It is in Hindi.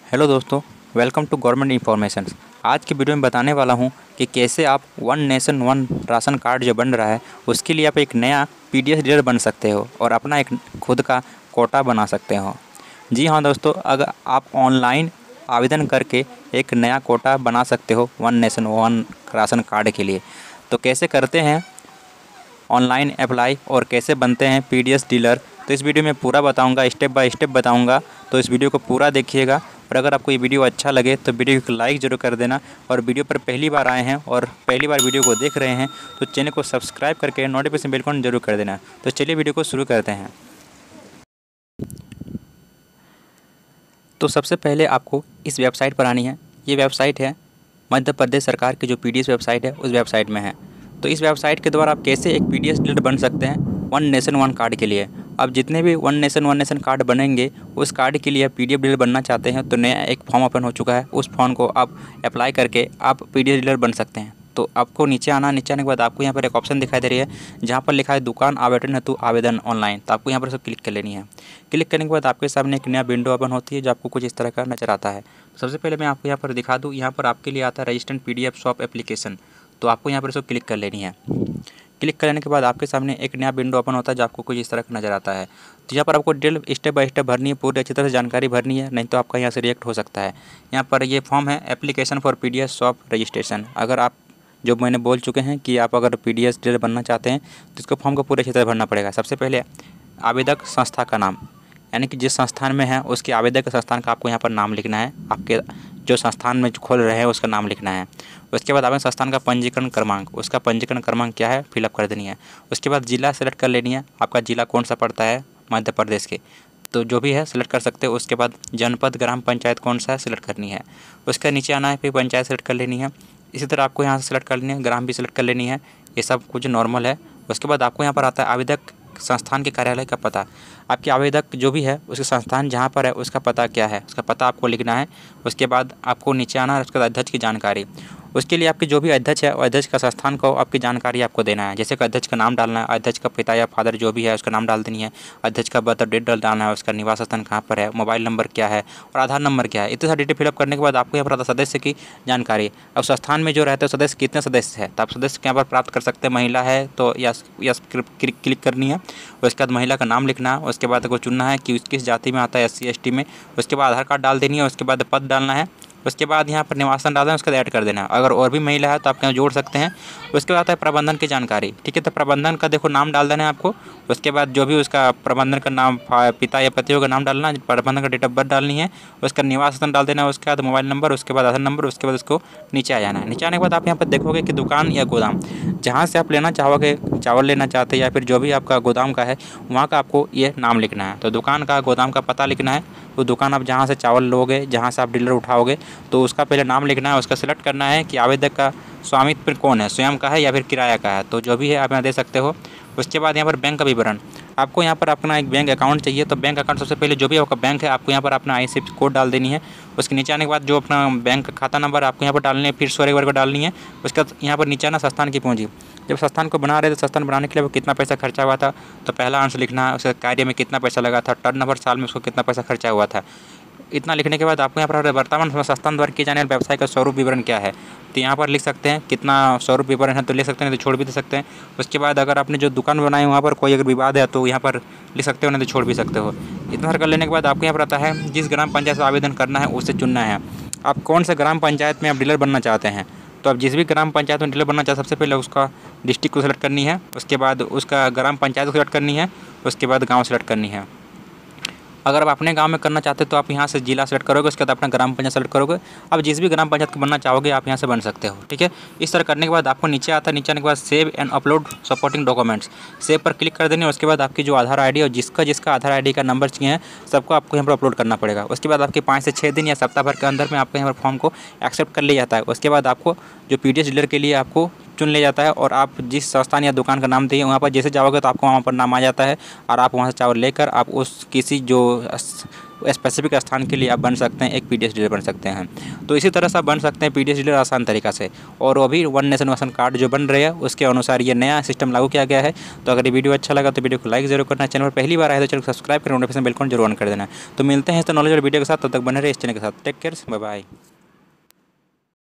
हेलो दोस्तों, वेलकम टू गवर्नमेंट इन्फॉर्मेशन। आज की वीडियो में बताने वाला हूं कि कैसे आप one nation one ration card जो बन रहा है उसके लिए आप एक नया पीडीएस डीलर बन सकते हो और अपना एक खुद का कोटा बना सकते हो। जी हाँ दोस्तों, अगर आप ऑनलाइन आवेदन करके एक नया कोटा बना सकते हो one nation one ration card के लिए। तो कैसे करते हैं ऑनलाइन अप्लाई और कैसे बनते हैं पीडीएस डीलर, तो इस वीडियो में पूरा बताऊंगा, स्टेप बाय स्टेप बताऊंगा। तो इस वीडियो को पूरा देखिएगा और अगर आपको ये वीडियो अच्छा लगे तो वीडियो को लाइक ज़रूर कर देना। और वीडियो पर पहली बार आए हैं और पहली बार वीडियो को देख रहे हैं तो चैनल को सब्सक्राइब करके नोटिफिकेशन बेल को जरूर कर देना। तो चलिए वीडियो को शुरू करते हैं। तो सबसे पहले आपको इस वेबसाइट पर आनी है। ये वेबसाइट है मध्य प्रदेश सरकार की जो पीडीएस वेबसाइट है उस वेबसाइट में है। तो इस वेबसाइट के द्वारा आप कैसे एक पीडीएस डीलर बन सकते हैं वन नेशन वन कार्ड के लिए। अब जितने भी वन नेशन कार्ड बनेंगे उस कार्ड के लिए आप पीडीएफ डीलर बनना चाहते हैं तो नया एक फॉर्म ओपन हो चुका है, उस फॉर्म को आप अप्लाई करके आप पीडीएफ डीलर बन सकते हैं। तो आपको नीचे आना, नीचे आने के बाद आपको यहाँ पर एक ऑप्शन दिखाई दे रही है जहाँ पर लिखा है दुकान आवेदन हेतु आवेदन ऑनलाइन। तो आपको यहाँ पर सब क्लिक कर लेनी है। क्लिक करने के बाद आपके सामने एक नया विंडो ओपन होती है जो आपको कुछ इस तरह का नजर आता है। तो सबसे पहले मैं आपको यहाँ पर दिखा दूँ, यहाँ पर आपके लिए आता है रजिस्टर्ड पीडीएफ शॉप एप्लीकेशन। तो आपको यहाँ पर इसको क्लिक कर लेनी है। क्लिक करने के बाद आपके सामने एक नया विंडो ओपन होता है जो आपको कुछ इस तरह का नजर आता है। तो यहाँ पर आपको डिटेल स्टेप बाय स्टेप भरनी है, पूरी अच्छी तरह से जानकारी भरनी है, नहीं तो आपका यहाँ से रिजेक्ट हो सकता है। यहाँ पर ये फॉर्म है application for PDS shop registration. अगर आप जो मैंने बोल चुके हैं कि आप अगर पीडीएस डीलर बनना चाहते हैं तो इसको फॉर्म को पूरी अच्छी तरह भरना पड़ेगा। सबसे पहले आवेदक संस्था का नाम, यानी कि जिस संस्थान में है उसके आवेदक संस्थान का आपको यहाँ पर नाम लिखना है। आपके जो संस्थान में खोल रहे हैं उसका नाम लिखना है। उसके बाद आपके संस्थान का पंजीकरण क्रमांक, उसका पंजीकरण क्रमांक क्या है फिलअप कर देनी है। उसके बाद जिला सेलेक्ट कर लेनी है, आपका जिला कौन सा पड़ता है मध्य प्रदेश के, तो जो भी है सेलेक्ट कर सकते हो। उसके बाद जनपद ग्राम पंचायत कौन सा है सेलेक्ट करनी है। उसके नीचे आना है, फिर पंचायत सेलेक्ट कर लेनी है। इसी तरह आपको यहाँ से सेलेक्ट कर लेनी है, ग्राम भी सेलेक्ट कर लेनी है। ये सब कुछ नॉर्मल है। उसके बाद आपको यहाँ पर आता है आवेदक संस्थान के कार्यालय का पता। आपके आवेदक जो भी है उसके संस्थान जहाँ पर है उसका पता क्या है, उसका पता आपको लिखना है। उसके बाद आपको नीचे आना है, उसके बाद अध्यक्ष की जानकारी। उसके लिए आपके जो भी अध्यक्ष है और अध्यक्ष का संस्थान को आपकी जानकारी आपको देना है। जैसे कि अध्यक्ष का नाम डालना है, अध्यक्ष का पिता या फादर जो भी है उसका नाम डाल देनी है, अध्यक्ष का बर्थ डेट डालना है, उसका निवास स्थान कहाँ पर है, मोबाइल नंबर क्या है और आधार नंबर क्या है। इतने सारे डिटेल फिलअप करने के बाद आपको यहाँ पर आता है सदस्य की जानकारी। अब संस्थान में जो रहते हैं सदस्य कितने सदस्य है, तो आप सदस्य यहाँ पर प्राप्त कर सकते हैं। महिला है तो यस क्लिक करनी है। उसके बाद महिला का नाम लिखना है। उसके बाद आपको चुनना है कि किस जाति में आता है, SC ST में। उसके बाद आधार कार्ड डाल देनी है। उसके बाद पद डालना है। उसके बाद यहाँ पर निवास स्थान डालना है, उसके बाद ऐड कर देना है। अगर और भी महिला है तो आप यहाँ जोड़ सकते हैं। उसके बाद आता है प्रबंधन की जानकारी। ठीक है, तो प्रबंधन का देखो नाम डाल देना है आपको। उसके बाद जो भी उसका प्रबंधन का नाम, पिता या पति का नाम डालना है, प्रबंधन का डेट ऑफ बर्थ डालनी है, उसका निवास स्थान डाल देना है, उसके बाद मोबाइल नंबर, उसके बाद आधार नंबर। उसके बाद उसको नीचे आ जाना है। नीचे आने के बाद आप यहाँ पर देखोगे कि दुकान या गोदाम जहाँ से आप लेना चाहोगे, चावल लेना चाहते हैं या फिर जो भी आपका गोदाम का है वहाँ का आपको ये नाम लिखना है। तो दुकान का गोदाम का पता लिखना है। वो दुकान आप जहाँ से चावल लोगे, जहाँ से आप डीलर उठाओगे, तो उसका पहले नाम लिखना है। उसका सिलेक्ट करना है कि आवेदक का स्वामित्व कौन है, स्वयं का है या फिर किराया का है, तो जो भी है आप यहाँ दे सकते हो। उसके बाद यहाँ पर बैंक का विवरण, आपको यहाँ पर अपना एक बैंक अकाउंट चाहिए। तो बैंक अकाउंट सबसे पहले जो भी आपका बैंक है आपको यहाँ पर अपना IFSC कोड डाल देनी है। उसके नीचे आने के बाद जो अपना बैंक खाता नंबर आपको यहाँ पर डालनी है, फिर सोरे वर्ग डालनी है। उसके बाद यहाँ पर नीचे आना संस्थान की पूंजी। जब संस्थान को बना रहे थे, संस्थान बनाने के लिए वो कितना पैसा खर्चा हुआ था, तो पहला आंसर लिखना है। उसके कार्य में कितना पैसा लगा था, टर्नओवर साल में उसको कितना पैसा खर्चा हुआ था। इतना लिखने के बाद आपको यहाँ पर वर्तमान संस्थान द्वारा किए जाने वाले व्यवसाय का स्वरूप विवरण क्या है, तो यहाँ पर लिख सकते हैं। कितना स्वरूप विवरण है तो लिख सकते हैं, नहीं तो छोड़ भी दे सकते हैं। उसके बाद अगर आपने जो दुकान बनाई है वहाँ पर कोई अगर विवाद है तो यहाँ पर लिख सकते हो, नहीं तो छोड़ भी सकते हो। इतना सारा कर लेने के बाद आपको यहाँ पर आता है जिस ग्राम पंचायत से आवेदन करना है उसे चुनना है। आप कौन से ग्राम पंचायत में आप डीलर बनना चाहते हैं, तो आप जिस भी ग्राम पंचायत में डीलर बनना चाहते हैं सबसे पहले उसका डिस्ट्रिक्ट को सेलेक्ट करनी है। उसके बाद उसका ग्राम पंचायत को सेलेक्ट करनी है। उसके बाद गाँव सेलेक्ट करनी है। अगर आप अपने गांव में करना चाहते हो तो आप यहाँ से जिला सेलेक्ट करोगे। उसके बाद अपना ग्राम पंचायत सेलेक्ट करोगे। अब जिस भी ग्राम पंचायत को बनना चाहोगे आप यहाँ से बन सकते हो। ठीक है, इस तरह करने के बाद आपको नीचे आता है। नीचे आने के बाद save and upload supporting documents, save पर क्लिक कर देनी है। उसके बाद आपकी जो आधार ID और जिसका आधार ID का नंबर चाहिए है सबको आपको यहाँ पर अपलोड करना पड़ेगा। उसके बाद आपके 5 से 6 दिन या सप्ताह भर के अंदर में आपको यहाँ पर फॉर्म को एक्सेप्ट कर लिया जाता है। उसके बाद आपको जो पीडीएस डीलर के लिए आपको चुन लिया जाता है और आप जिस संस्थान या दुकान का नाम दिए वहाँ पर जैसे जाओगे तो आपको वहाँ पर नाम आ जाता है और आप वहाँ से चावल लेकर आप उस किसी जो स्पेसिफिक स्थान के लिए आप बन सकते हैं, एक PDF डीलर बन सकते हैं। तो इसी तरह से आप बन सकते हैं PDF डीलर आसान तरीका से। और अभी वन नेशन राशन कार्ड जो बन रहे हैं उसके अनुसार ये नया सिस्टम लागू किया गया है। तो अगर ये वीडियो अच्छा लगा तो वीडियो को लाइक जरूर करना, चैनल पर पहली बार आए तो चैनल को सब्सक्राइब कर नोटिफिकेशन बिल्कुल जरूर ऑन कर देना। तो मिलते हैं इस नॉलेज और वीडियो के साथ, तब तक बने रहे इस चैनल के साथ। Take care, bye bye.